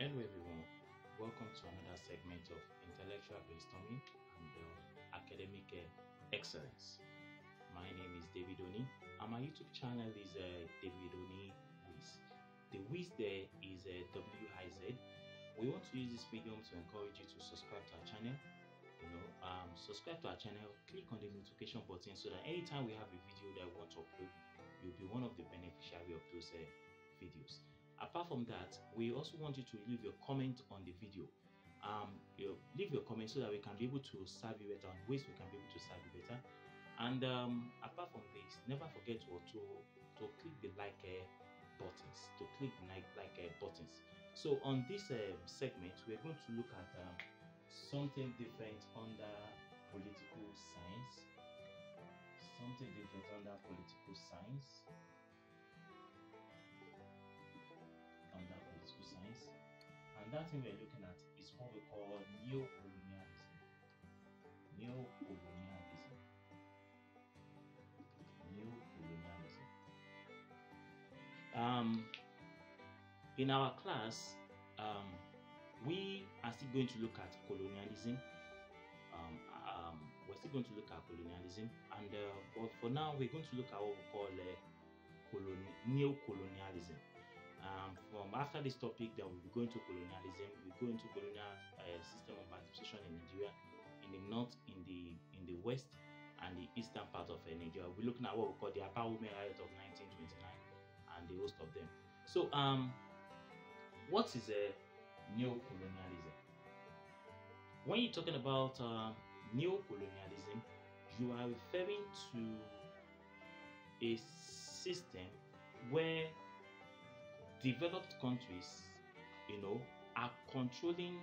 Hello everyone, welcome to another segment of intellectual brainstorming and academic excellence. My name is David Oni and my YouTube channel is David Oni Wiz. The Wiz there is WIZ. We want to use this medium to encourage you to subscribe to our channel. Subscribe to our channel, click on the notification button so that anytime we have a video that we want to upload, you'll be one of the beneficiaries of those videos. Apart from that, we also want you to leave your comment on the video. Leave your comment so that we can be able to serve you better, on ways we can be able to serve you better. And apart from this, never forget to click the like buttons. To click the like buttons. So on this segment, we're going to look at something different under political science. Something different under political science. And that thing we're looking at is what we call neocolonialism. Neocolonialism. In our class, we are still going to look at colonialism. We're still going to look at colonialism, and but for now, we're going to look at what we call neocolonialism. From after this topic, that we'll be going to colonialism. We go into colonial system of administration in Nigeria, in the north, in the west, and the eastern part of Nigeria. We're looking at what we call the Upper Women Riot of 1929 and the host of them. So, what is neocolonialism? When you're talking about neocolonialism, you are referring to a system where developed countries, are controlling,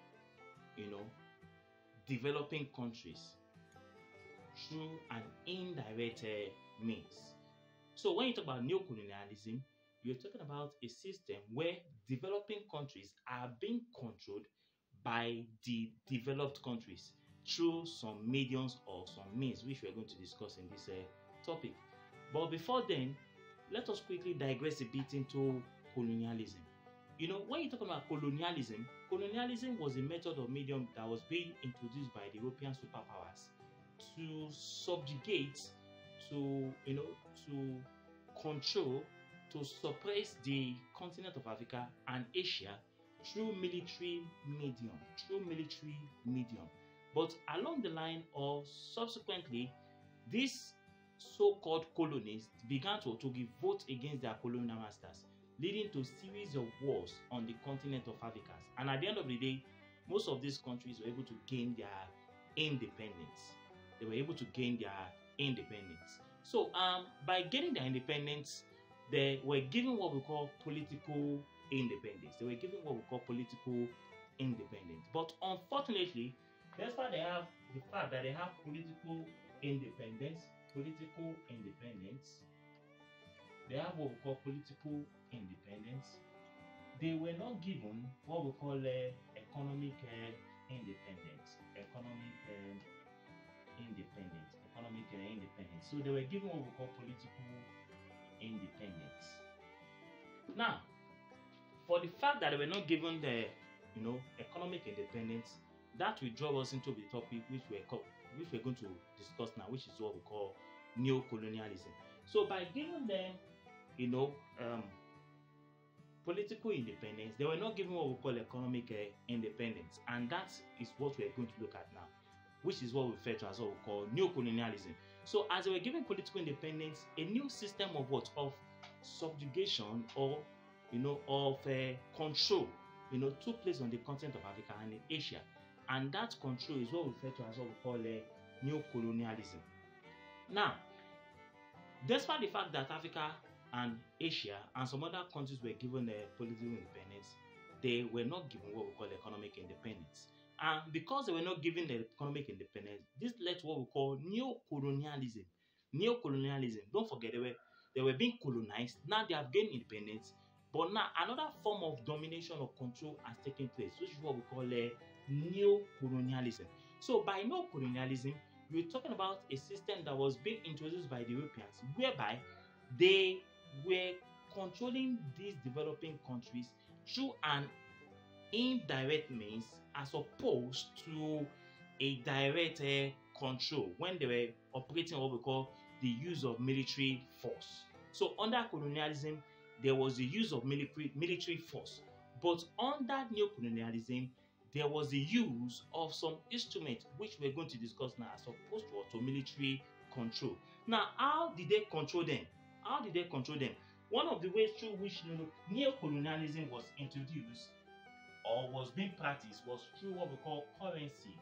developing countries through an indirect means. So when you talk about neocolonialism, you're talking about a system where developing countries are being controlled by the developed countries through some mediums or some means, which we're going to discuss in this topic. But before then, let us quickly digress a bit into colonialism. When you talk about colonialism was a method or medium that was being introduced by the European superpowers to subjugate, to control, to suppress the continent of Africa and Asia through military medium. But along the line, or subsequently, these so-called colonists began to give vote against their colonial masters, leading to a series of wars on the continent of Africa. And at the end of the day, most of these countries were able to gain their independence. So by gaining their independence, they were given what we call political independence. But unfortunately, despite the fact that they have political independence, they have what we call political independence. They were not given what we call economic independence. So they were given what we call political independence. Now, for the fact that they were not given the economic independence, that will draw us into the topic which we're going to discuss now, which is what we call neocolonialism. So by giving them political independence, they were not given what we call economic independence, and that is what we are going to look at now, which is what we refer to as what we call neocolonialism. So as they were given political independence, a new system of subjugation or of control took place on the continent of Africa and in Asia, and that control is what we refer to as what we call neocolonialism. Now, despite the fact that Africa and Asia and some other countries were given political independence, they were not given what we call economic independence. And because they were not given the economic independence, this led to what we call neocolonialism. Don't forget, they were being colonized. Now they have gained independence, but now another form of domination or control has taken place, which is what we call neocolonialism. So by neocolonialism, we're talking about a system that was being introduced by the Europeans, whereby they were controlling these developing countries through an indirect means as opposed to a direct control when they were operating what we call the use of military force. So under colonialism, there was the use of military force, but under neo-colonialism, there was the use of some instruments which we're going to discuss now as opposed to military control. Now, how did they control them? How did they control them? One of the ways through which neo-colonialism was introduced or was being practiced was through what we call currency.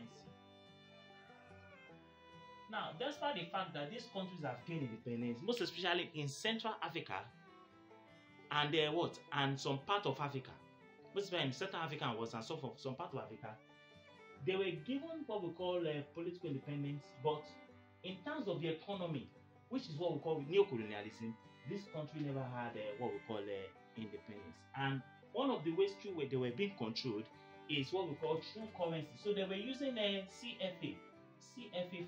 Now, despite the fact that these countries have gained independence, most especially in Central Africa and and some part of Africa, most especially in Central Africa and some part of Africa, they were given what we call political independence, but in terms of the economy, which is what we call neo-colonialism, this country never had what we call independence. And one of the ways through where they were being controlled is what we call through currency. So they were using a CFA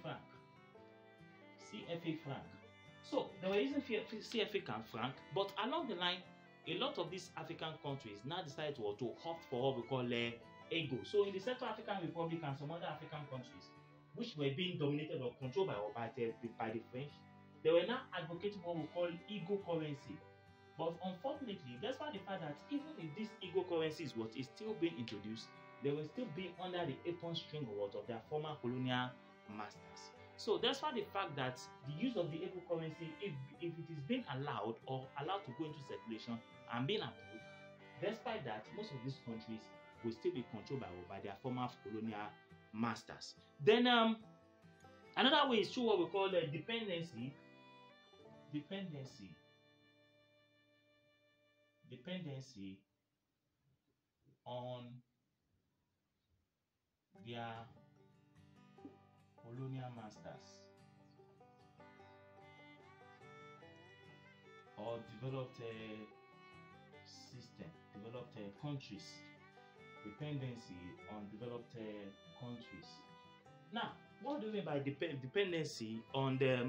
franc. So they were using CFA franc, but along the line, a lot of these African countries now decided to opt for what we call ego. So in the Central African Republic and some other African countries, which were being dominated or controlled by the French, they were now advocating what we call ego currency. But unfortunately, despite the fact that even if this ego currency is still being introduced, they will still be under the apron string of their former colonial masters. So despite the fact that the use of the ego currency, if it is being allowed to go into circulation and being approved, despite that, most of these countries will still be controlled by their former colonial masters. Then another way is through what we call dependency on their colonial masters or developed countries. Dependency on developed countries. Now, what do we mean by dependency on the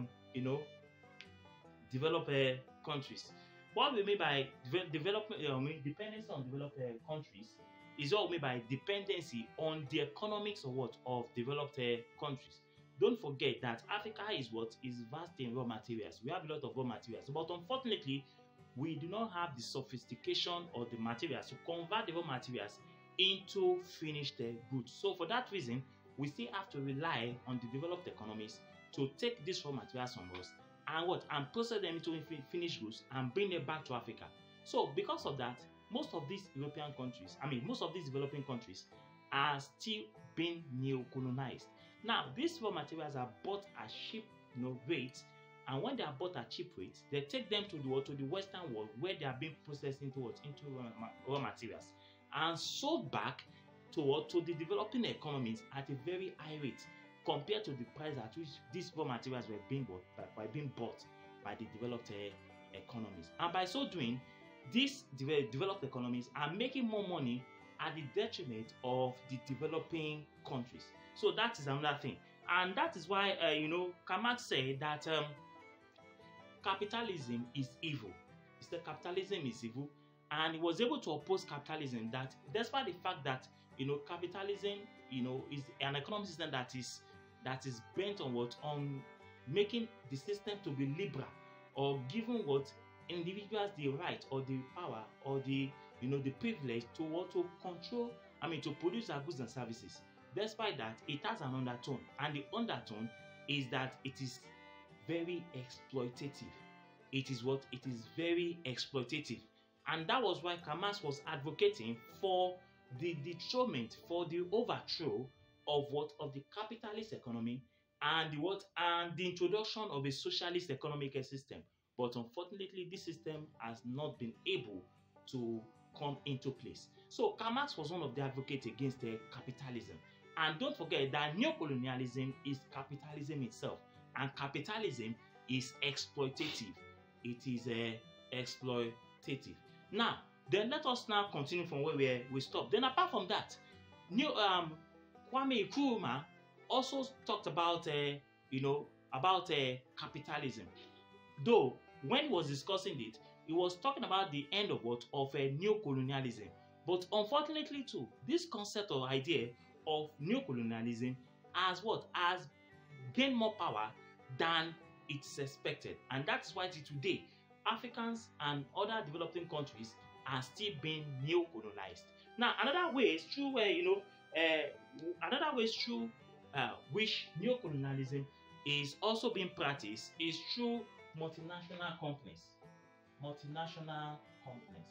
developed countries? What we mean by dependency on developed countries is what we mean by dependency on the economics of developed countries. Don't forget that Africa is vast in raw materials. We have a lot of raw materials, but unfortunately, we do not have the sophistication or the materials to convert the raw materials into finished goods. So for that reason, we still have to rely on the developed economies to take these raw materials from us and process them into finished goods and bring them back to Africa. So because of that, most of these developing countries are still being neo-colonized. Now, these raw materials are bought at cheap rates, and when they are bought at cheap rates, they take them to the Western world where they are being processed into raw materials and sold back to the developing economies at a very high rate compared to the price at which these raw materials were being bought by the developed economies. And by so doing, these developed economies are making more money at the detriment of the developing countries. So that is another thing. And that is why, Kamak said that capitalism is evil. He said capitalism is evil. And he was able to oppose capitalism, that despite the fact that capitalism is an economic system that is bent on making the system to be liberal or giving individuals the right or the power or the privilege to control, to produce our goods and services. Despite that, it has an undertone, and the undertone is that it is very exploitative. It is very exploitative. And that was why Kamas was advocating for the dethronement, for the overthrow of the capitalist economy and the introduction of a socialist economic system. But unfortunately, this system has not been able to come into place. So Karl Marx was one of the advocates against capitalism. And don't forget that neocolonialism is capitalism itself, and capitalism is exploitative. It is exploitative. Now, then let us now continue from where we stopped. Then apart from that, Kwame Nkrumah also talked about capitalism. Though when he was discussing it, he was talking about the end of neocolonialism. But unfortunately too, this concept or idea of neocolonialism has what? Has gained more power than it's expected. And that's why till today, Africans and other developing countries are still being neo-colonized. Now, another way is through, which neo-colonialism is also being practiced is through multinational companies. Multinational companies.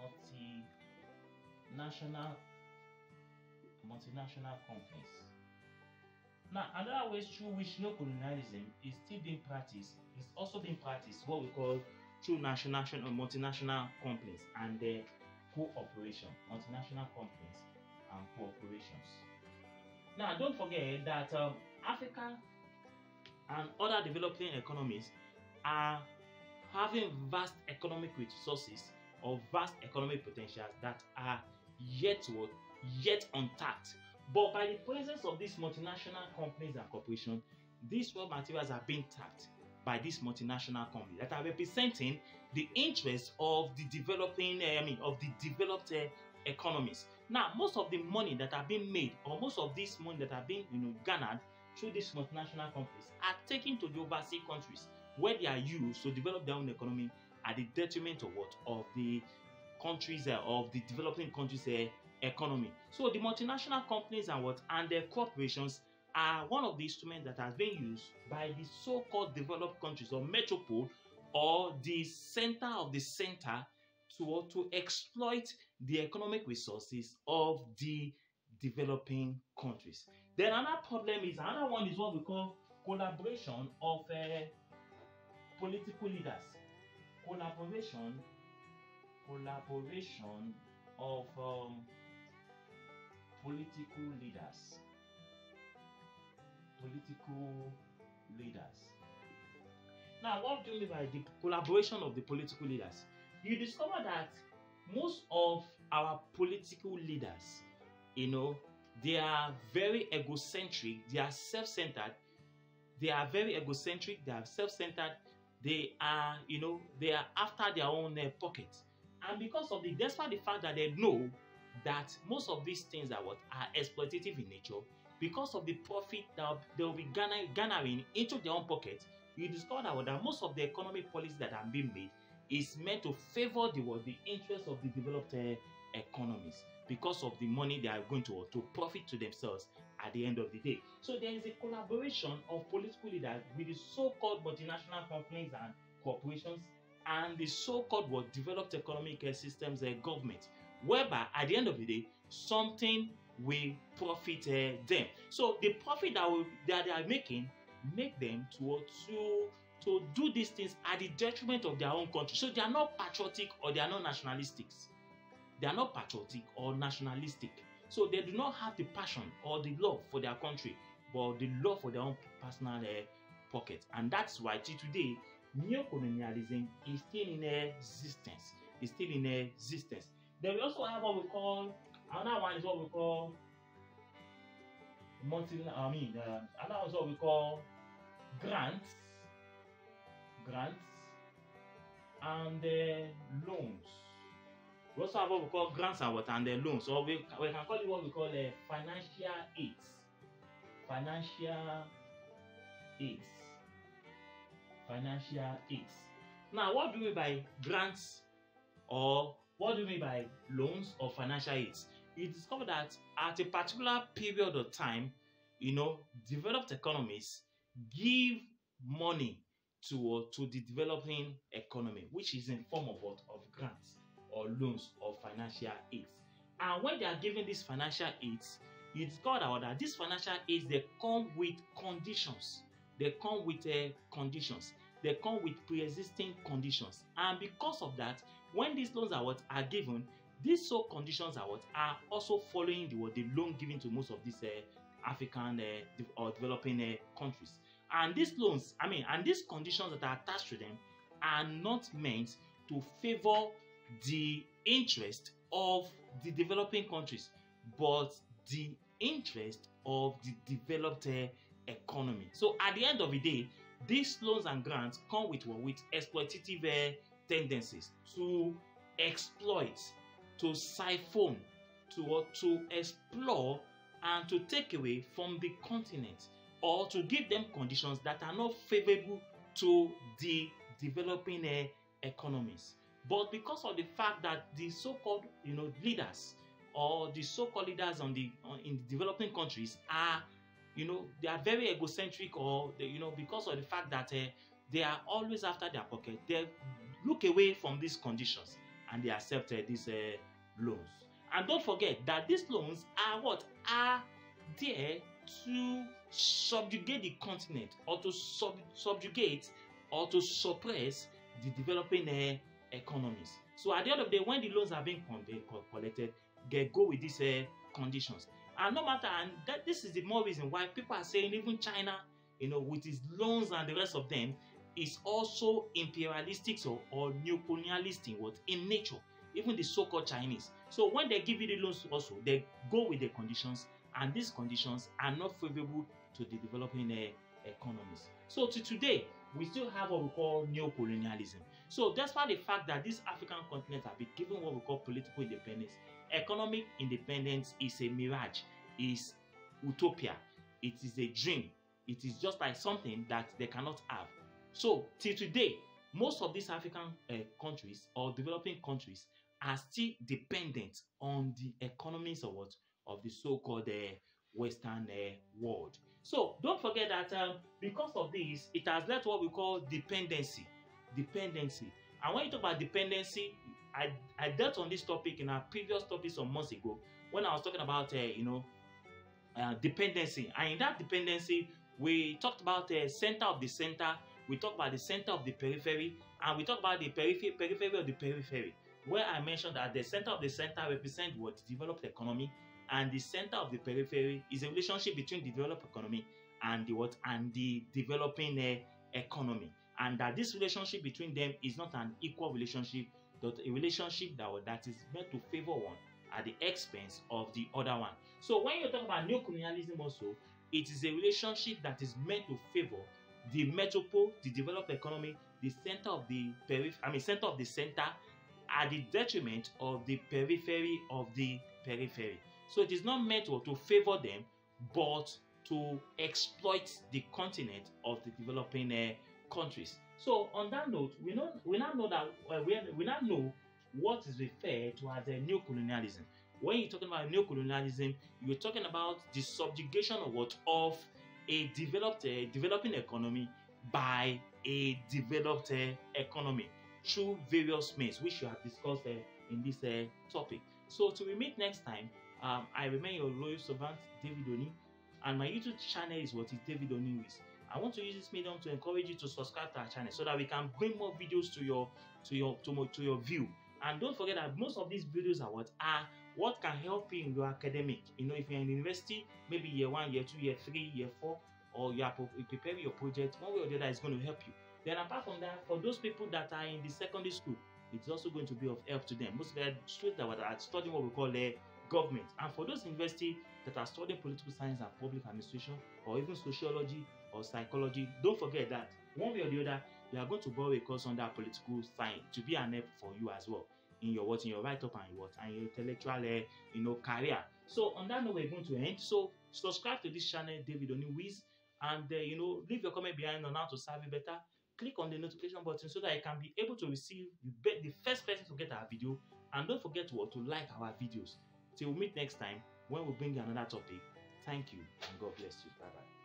Multinational companies. Now, another way through which neo-colonialism is still being practiced is also being practiced what we call through multinational companies and their cooperation. Multinational companies and cooperations. Now, don't forget that Africa and other developing economies are having vast economic resources or vast economic potentials that are yet untapped. But by the presence of these multinational companies and corporations, these raw materials are being tapped by these multinational companies that are representing the interests of the developed economies. Now, most of the money that are being made, or most of this money that are being garnered through these multinational companies, are taken to the overseas countries where they are used to develop their own economy at the detriment of what? Of the countries of the developing countries' economy. So the multinational companies and their corporations are one of the instruments that has been used by the so-called developed countries or metropole or the center of the center to exploit the economic resources of the developing countries. Then another one is what we call collaboration of political leaders. Collaboration of political leaders. Now, what do you mean by the collaboration of the political leaders? You discover that most of our political leaders, they are very egocentric, they are self-centered, they are self-centered, they are after their own pockets. And because of despite the fact that they know that most of these things are exploitative in nature, because of the profit that they will be garnering into their own pockets, you discover that most of the economic policies that are being made is meant to favor the interests of the developed economies because of the money they are going to profit to themselves at the end of the day. So there is a collaboration of political leaders with the so-called multinational companies and corporations and the so-called developed economic systems government, whereby at the end of the day something will profit them. So the profit that they are making make them to do these things at the detriment of their own country. So they are not patriotic or they are not nationalistic. They are not patriotic or nationalistic. So they do not have the passion or the love for their country, but the love for their own personal pocket. And that's why till today, neo-colonialism is still in existence. Then we also have what we call, another one is what we call another one is what we call grants and loans. We also have what we call grants and loans, or we can call it what we call financial aids. Now, what do we mean by grants, or what do we mean by loans or financial aids? You discover that at a particular period of time, developed economies give money to the developing economy, which is in form of grants or loans or financial aids. And when they are giving these financial aids, you discover that these financial aids, they come with conditions. They come with pre-existing conditions. And because of that, when these loans are given, these conditions are also following the loan given to most of these African or developing countries. And these loans, and these conditions that are attached to them are not meant to favor the interest of the developing countries, but the interest of the developed economy. So at the end of the day, these loans and grants come with exploitative tendencies to exploit to siphon, to explore, and to take away from the continent, or to give them conditions that are not favorable to the developing economies. But because of the fact that the so-called leaders, or the so-called leaders in the developing countries are they are very egocentric, or because of the fact that they are always after their pocket, they look away from these conditions and they accept these loans. And don't forget that these loans are there to subjugate the continent, or to subjugate, or to suppress the developing economies. So at the end of the day, when the loans are being collected, they go with these conditions. And no matter, and this is the more reason why people are saying even China, with its loans and the rest of them, is also imperialistic or neocolonialistic in nature. Even the so-called Chinese. So when they give you the loans also, they go with the conditions, and these conditions are not favorable to the developing economies. So to today, we still have what we call neocolonialism. So despite the fact that these African continents have been given what we call political independence, economic independence is a mirage, is utopia, it is a dream, it is just like something that they cannot have. So till today, most of these African countries or developing countries are still dependent on the economies of the so-called Western world. So don't forget that because of this, it has led to what we call dependency. And when you talk about dependency, I dealt on this topic in our previous topic some months ago when I was talking about dependency. And in that dependency, we talked about the center of the center, we talked about the center of the periphery, and we talked about the periphery of the periphery, where I mentioned that the center of the center represents what developed economy, and the center of the periphery is a relationship between the developed economy and the developing economy, and that this relationship between them is not an equal relationship, but a relationship that is meant to favor one at the expense of the other one. So when you talk about neocolonialism also, it is a relationship that is meant to favor the metropole, the developed economy, the center of the center of the center, at the detriment of the periphery of the periphery. So it is not meant to favor them, but to exploit the continent of the developing countries. So on that note, we now know that we now know what is referred to as a neocolonialism. When you're talking about neocolonialism, you're talking about the subjugation of a developing economy by a developed economy through various means, which we have discussed in this topic. So till we meet next time, I remain your loyal servant, David Oni, and my YouTube channel is David Oni Wiz. I want to use this medium to encourage you to subscribe to our channel so that we can bring more videos to your view. And don't forget that most of these videos are what can help you in your academic. If you're in university, maybe year 1, year 2, year 3, year 4, or you are preparing your project, one way or the other is going to help you. Then apart from that, for those people that are in the secondary school, it's also going to be of help to them. Most of the students that are studying what we call government. And for those universities that are studying political science and public administration, or even sociology or psychology, don't forget that one way or the other, you are going to borrow a course under political science to be an help for you as well in your write-up and your intellectual career. So on that note, we're going to end. So subscribe to this channel, David Oni Wiz, and leave your comment behind on how to serve you better. Click on the notification button so that you can be able to receive the first person to get our video. And don't forget to like our videos. Till we meet next time when we bring you another topic. Thank you and God bless you. Bye bye.